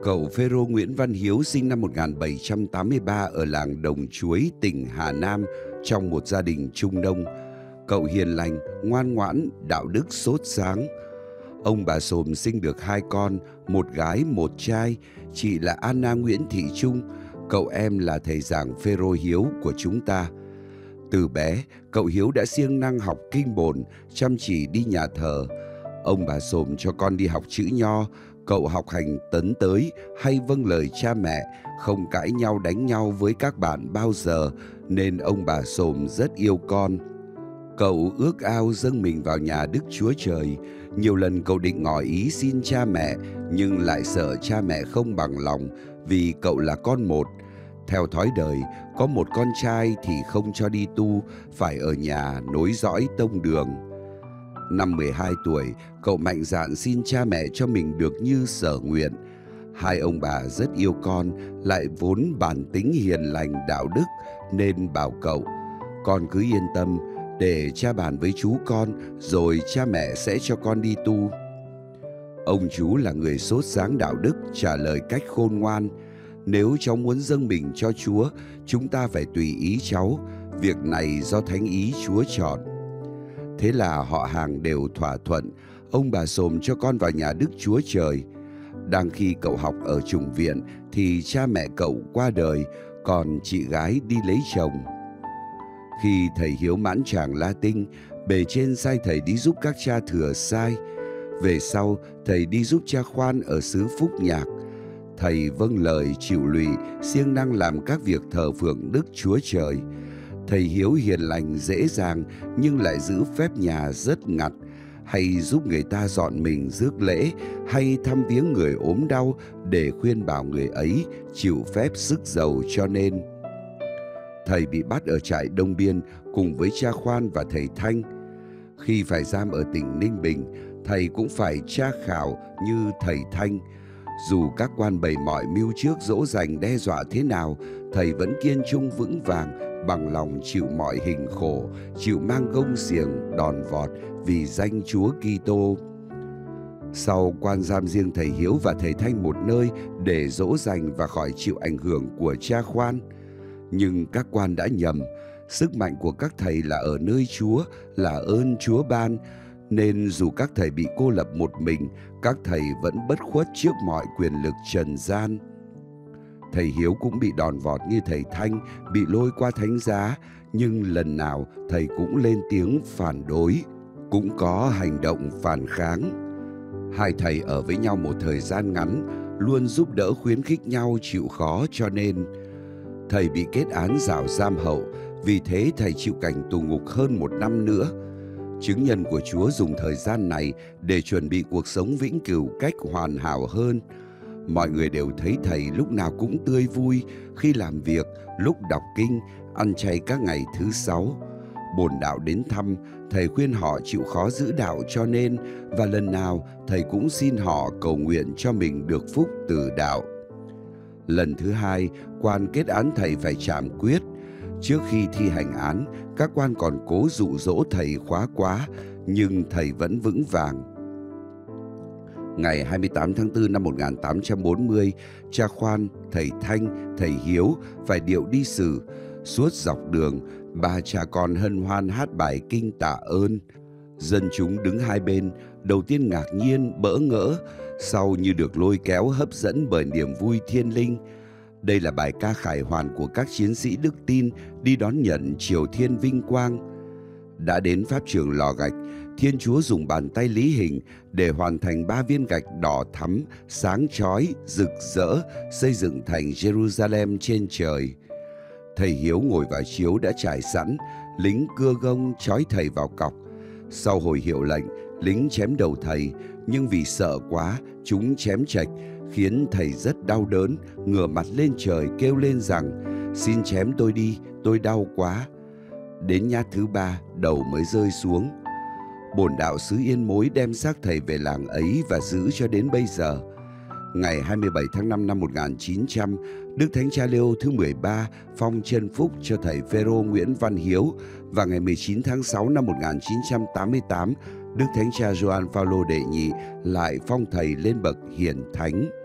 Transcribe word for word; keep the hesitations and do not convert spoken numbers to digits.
Cậu Phêrô Nguyễn Văn Hiếu sinh năm một nghìn bảy trăm tám mươi ba ở làng Đồng Chuối, tỉnh Hà Nam, trong một gia đình trung nông. Cậu hiền lành, ngoan ngoãn, đạo đức sốt sáng. Ông bà Xồm sinh được hai con, một gái một trai. Chị là Anna Nguyễn Thị Trung, cậu em là thầy giảng Phêrô Hiếu của chúng ta. Từ bé, cậu Hiếu đã siêng năng học kinh bổn, chăm chỉ đi nhà thờ. Ông bà Xồm cho con đi học chữ nho. Cậu học hành tấn tới, hay vâng lời cha mẹ, không cãi nhau đánh nhau với các bạn bao giờ, nên ông bà Xồm rất yêu con. Cậu ước ao dâng mình vào nhà Đức Chúa Trời. Nhiều lần cậu định ngỏ ý xin cha mẹ, nhưng lại sợ cha mẹ không bằng lòng, vì cậu là con một. Theo thói đời, có một con trai thì không cho đi tu, phải ở nhà nối dõi tông đường. Năm mười hai tuổi, cậu mạnh dạn xin cha mẹ cho mình được như sở nguyện. Hai ông bà rất yêu con, lại vốn bản tính hiền lành đạo đức, nên bảo cậu: con cứ yên tâm, để cha bàn với chú con, rồi cha mẹ sẽ cho con đi tu. Ông chú là người sốt sáng đạo đức, trả lời cách khôn ngoan: nếu cháu muốn dâng mình cho Chúa, chúng ta phải tùy ý cháu, việc này do thánh ý Chúa chọn. Thế là họ hàng đều thỏa thuận, ông bà Xồm cho con vào nhà Đức Chúa Trời. Đang khi cậu học ở chủng viện thì cha mẹ cậu qua đời, còn chị gái đi lấy chồng. Khi thầy Hiếu mãn tràng Latin, bề trên sai thầy đi giúp các cha thừa sai. Về sau, thầy đi giúp cha Khoan ở xứ Phúc Nhạc. Thầy vâng lời chịu lụy, siêng năng làm các việc thờ phượng Đức Chúa Trời. Thầy Hiếu hiền lành dễ dàng, nhưng lại giữ phép nhà rất ngặt, hay giúp người ta dọn mình rước lễ, hay thăm viếng người ốm đau để khuyên bảo người ấy chịu phép sức giàu cho nên. Thầy bị bắt ở trại Đông Biên cùng với cha Khoan và thầy Thanh. Khi phải giam ở tỉnh Ninh Bình, thầy cũng phải tra khảo như thầy Thanh. Dù các quan bày mọi mưu trước dỗ dành đe dọa thế nào, thầy vẫn kiên trung vững vàng, bằng lòng chịu mọi hình khổ, chịu mang gông xiềng đòn vọt vì danh Chúa Kitô. Sau quan giam riêng thầy Hiếu và thầy Thanh một nơi để dỗ dành và khỏi chịu ảnh hưởng của cha Khoan. Nhưng các quan đã nhầm, sức mạnh của các thầy là ở nơi Chúa, là ơn Chúa ban, nên dù các thầy bị cô lập một mình, các thầy vẫn bất khuất trước mọi quyền lực trần gian. Thầy Hiếu cũng bị đòn vọt như thầy Thanh, bị lôi qua thánh giá, nhưng lần nào thầy cũng lên tiếng phản đối, cũng có hành động phản kháng. Hai thầy ở với nhau một thời gian ngắn, luôn giúp đỡ khuyến khích nhau chịu khó, cho nên thầy bị kết án rào giam hậu, vì thế thầy chịu cảnh tù ngục hơn một năm nữa. Chứng nhân của Chúa dùng thời gian này để chuẩn bị cuộc sống vĩnh cửu cách hoàn hảo hơn. Mọi người đều thấy thầy lúc nào cũng tươi vui khi làm việc, lúc đọc kinh, ăn chay các ngày thứ sáu. Bổn đạo đến thăm, thầy khuyên họ chịu khó giữ đạo cho nên, và lần nào thầy cũng xin họ cầu nguyện cho mình được phúc từ đạo. Lần thứ hai, quan kết án thầy phải trảm quyết. Trước khi thi hành án, các quan còn cố dụ dỗ thầy khóa quá, nhưng thầy vẫn vững vàng. Ngày hai mươi tám tháng tư năm một nghìn tám trăm bốn mươi, cha Khoan, thầy Thanh, thầy Hiếu phải điệu đi xử. Suốt dọc đường, ba cha con hân hoan hát bài kinh tạ ơn. Dân chúng đứng hai bên, đầu tiên ngạc nhiên, bỡ ngỡ, sau như được lôi kéo hấp dẫn bởi niềm vui thiên linh. Đây là bài ca khải hoàn của các chiến sĩ đức tin đi đón nhận triều thiên vinh quang. Đã đến pháp trường lò gạch, Thiên Chúa dùng bàn tay lý hình để hoàn thành ba viên gạch đỏ thắm, sáng chói, rực rỡ, xây dựng thành Jerusalem trên trời. Thầy Hiếu ngồi vào chiếu đã trải sẵn, lính cưa gông trói thầy vào cọc. Sau hồi hiệu lệnh, lính chém đầu thầy, nhưng vì sợ quá, chúng chém chệch, khiến thầy rất đau đớn, ngửa mặt lên trời kêu lên rằng: xin chém tôi đi, tôi đau quá. Đến nhát thứ ba, đầu mới rơi xuống. Bổn đạo xứ Yên Mối đem xác thầy về làng ấy và giữ cho đến bây giờ. Ngày hai mươi bảy tháng năm năm một nghìn chín trăm, Đức Thánh Cha Leo thứ mười ba phong chân phúc cho thầy Phêrô Nguyễn Văn Hiếu, và ngày mười chín tháng sáu năm một nghìn chín trăm tám mươi tám, Đức Thánh Cha Gioan Phaolô đệ nhị lại phong thầy lên bậc hiển thánh.